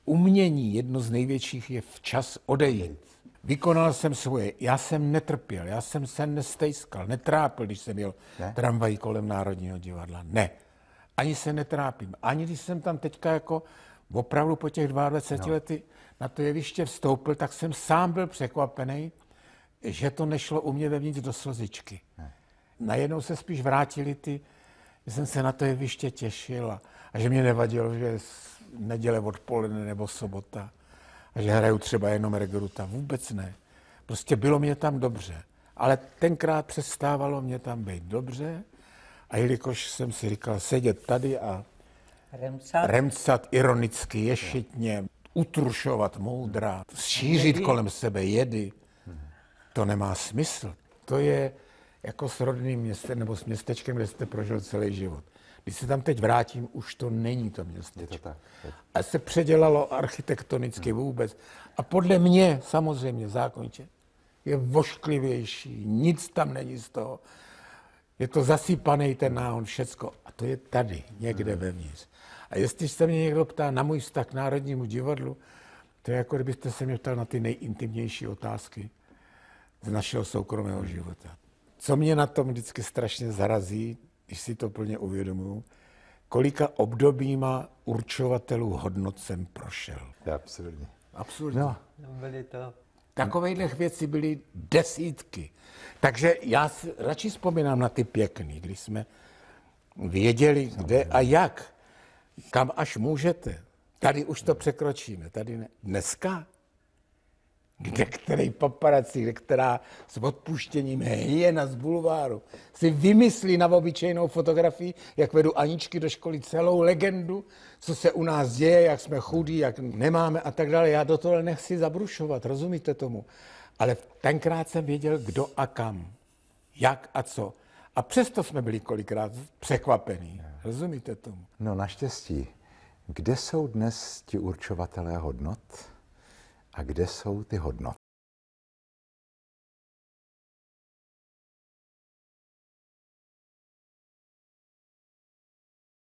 Umění, jedno z největších, je včas odejít. Vykonal jsem svoje, já jsem netrpěl, já jsem se nestejskal, netrápil, když jsem jel tramvají kolem Národního divadla. Ne, ani se netrápím. Ani když jsem tam teďka jako opravdu po těch 22 lety na to jeviště vstoupil, tak jsem sám byl překvapený, že to nešlo u mě vevnitř do slzičky. Najednou se spíš vrátili že jsem se na to jeviště těšil a že mě nevadilo, že je neděle odpoledne nebo sobota a že hraju třeba jenom Regruta. Vůbec ne. Prostě bylo mě tam dobře. Ale tenkrát přestávalo mě tam být dobře a jelikož jsem si říkal sedět tady a remcat ironicky, ješitně, utrušovat moudra, šířit kolem sebe jedy, to nemá smysl. To je jako s rodným městem nebo s městečkem, kde jste prožil celý život. Když se tam teď vrátím, už to není to městečko. A se předělalo architektonicky vůbec. A podle mě, samozřejmě, zákonitě, je vošklivější, nic tam není z toho. Je to zasypaný ten náhon, všecko. A to je tady, někde vevnitř. A jestli se mě někdo ptá na můj vztah k Národnímu divadlu, to je jako kdybyste se mě ptal na ty nejintimnější otázky z našeho soukromého života. Co mě na tom vždycky strašně zarazí, když si to plně uvědomuju, kolika obdobíma určovatelů hodnot jsem prošel. Absurdní. Absurdní. No. Byly to... Takovejhlech věcí byly desítky. Takže já si radši vzpomínám na ty pěkný, když jsme věděli, kde a jak, kam až můžete. Tady už to překročíme, tady ne. Dneska? Kde který paparazzi, kde která s odpuštěním hyena z bulváru si vymyslí na obyčejnou fotografii, jak vedu Aničky do školy, celou legendu, co se u nás děje, jak jsme chudí, jak nemáme a tak dále. Já do toho nechci zabrušovat, rozumíte tomu? Ale tenkrát jsem věděl, kdo a kam, jak a co. A přesto jsme byli kolikrát překvapení. Rozumíte tomu? No naštěstí. Kde jsou dnes ti určovatelé hodnot a kde jsou ty hodnoty?